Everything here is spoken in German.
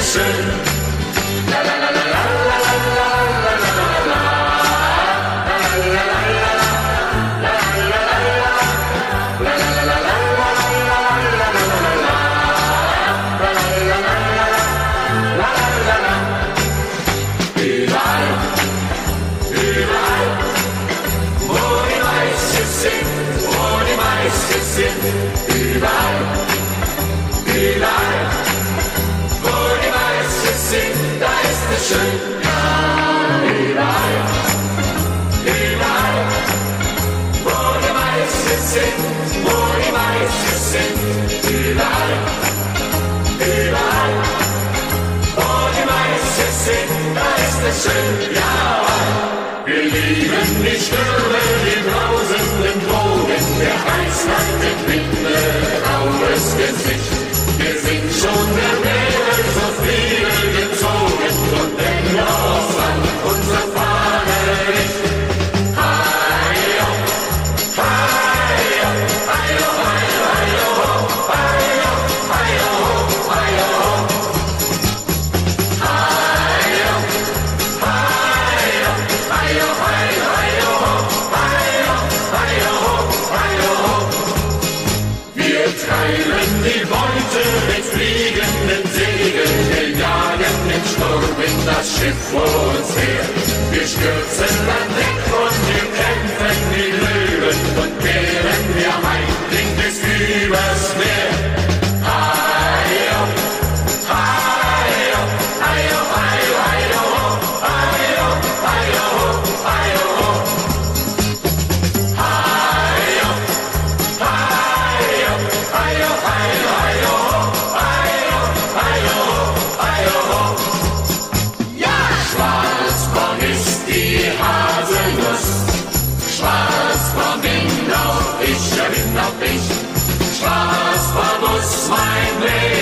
es schön. La la la la la la la la la la la la. Überall, überall, wo die Weiße sind, da ist es schön. Ja, überall, überall, wo die Weiße sind, wo die Weiße sind. Überall, überall, wo die Weiße sind, da ist es schön. Ja, wir lieben die Stürme, die brausenden Wogen, der eiskalte Winde, raues Gesicht. Wir sind schon der Meere so viele gezogen und dennoch sank unsere Fahne nicht. Heio, heio, heio, heio, heio, heio, heio, heio, heio, heio, heio, heio, wir treiben die Beute mit fliegenden Segeln, wir jagen den Sturm in das Schiff vor uns her. Wir stürzen dann weg und wir kämpfen die Löwen und kehren wir heim, bringt es übers Meer. Heio, heio, heio, heio, heio, heio, heio, heio, heio, heio, heio, heio, heio, heio. Ja, Schwarzbraun ist die Haselnuss. Schwarzbraun bin auch ich, ja bin auch ich. Schwarzbraun muss mein Leben